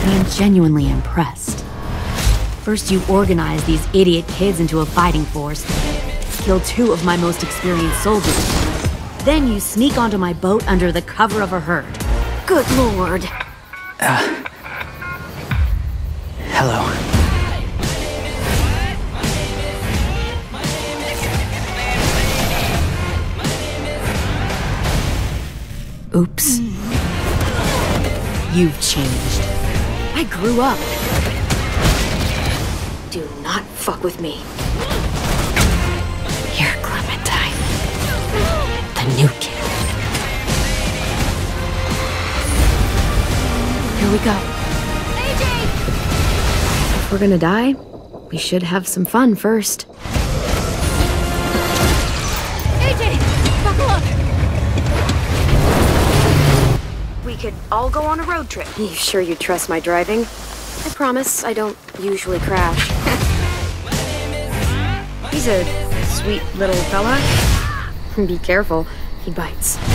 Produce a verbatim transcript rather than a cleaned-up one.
and I'm genuinely impressed. First you organize these idiot kids into a fighting force, kill two of my most experienced soldiers. Then you sneak onto my boat under the cover of a herd. Good lord. Uh, hello. Oops. You've changed. I grew up. Do not fuck with me. You're Clementine. The new kid. Here we go. A J! If we're gonna die, we should have some fun first. A J! Buckle up! We could all go on a road trip. You sure you trust my driving? I promise I don't usually crash. He's a sweet little fella. Be careful, he bites.